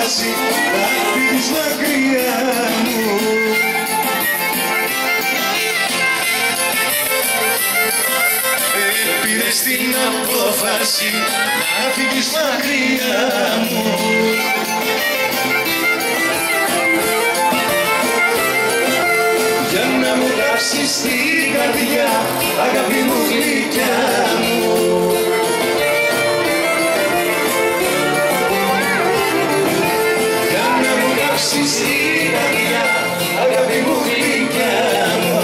απόφαση να φύγεις μακριά μου. Πήρες την απόφαση να φύγεις μακριά μου. Για να μου κάψεις την καρδιά, αγάπη μου γλυκιά μου. Για να μου κάψεις την καρδιά, αγάπη μου γλυκιά μου.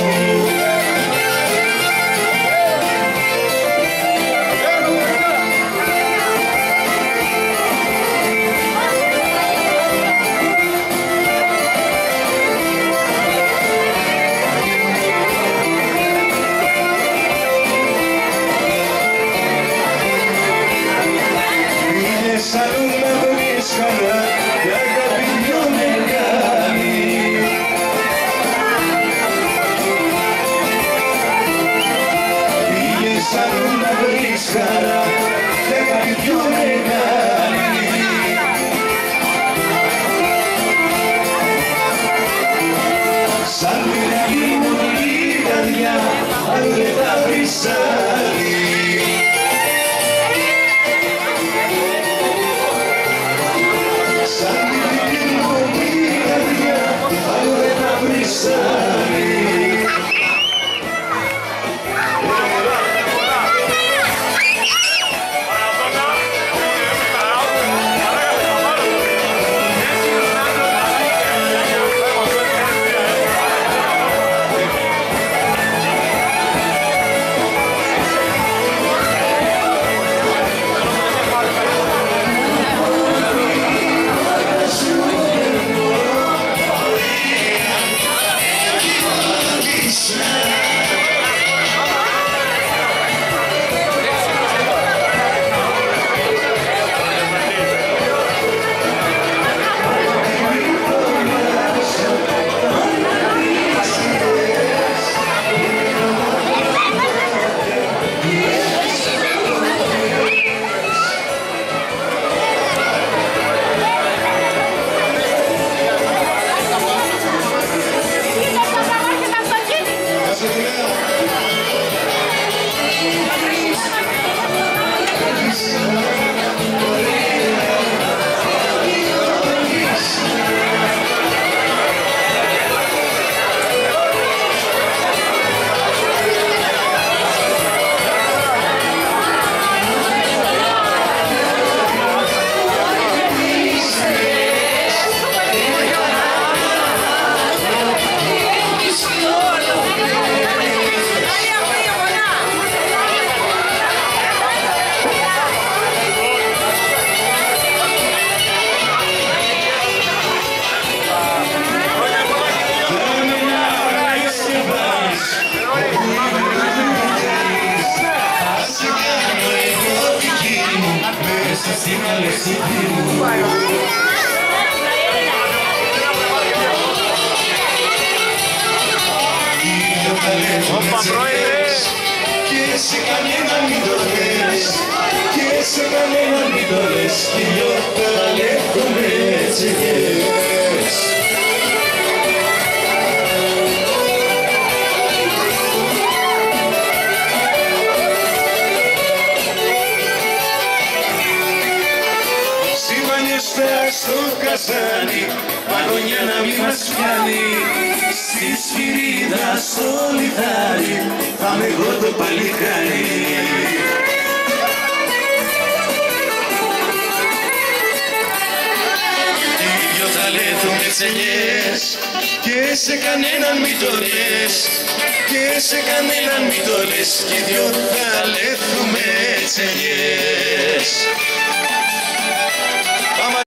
Αλλού να βρεις χαρά και αγάπη πιο μεγάλη. Πήγες αλλού να βρεις χαρά και αγάπη πιο μεγάλη. Σαν μυρική μου η καρδιά, αλλού δεν θα βρεις άλλη. Και σε κανέναν μην το λες, και σε κανέναν μην το λες, κι δυο θα λέγουμε τσιγές. Σύμπανιες πέρα στο καζάνι, παγωνιά να μην μας πιάνει. Στη σφυρίδα στο λιθάρι, θα είμαι εγώ το παλικάρι. Οι δυο θα λέθουμε τσενιές, και σε κανέναν μην το λες, και σε κανέναν μην το λες, κι οι δυο θα λέθουμε τσενιές.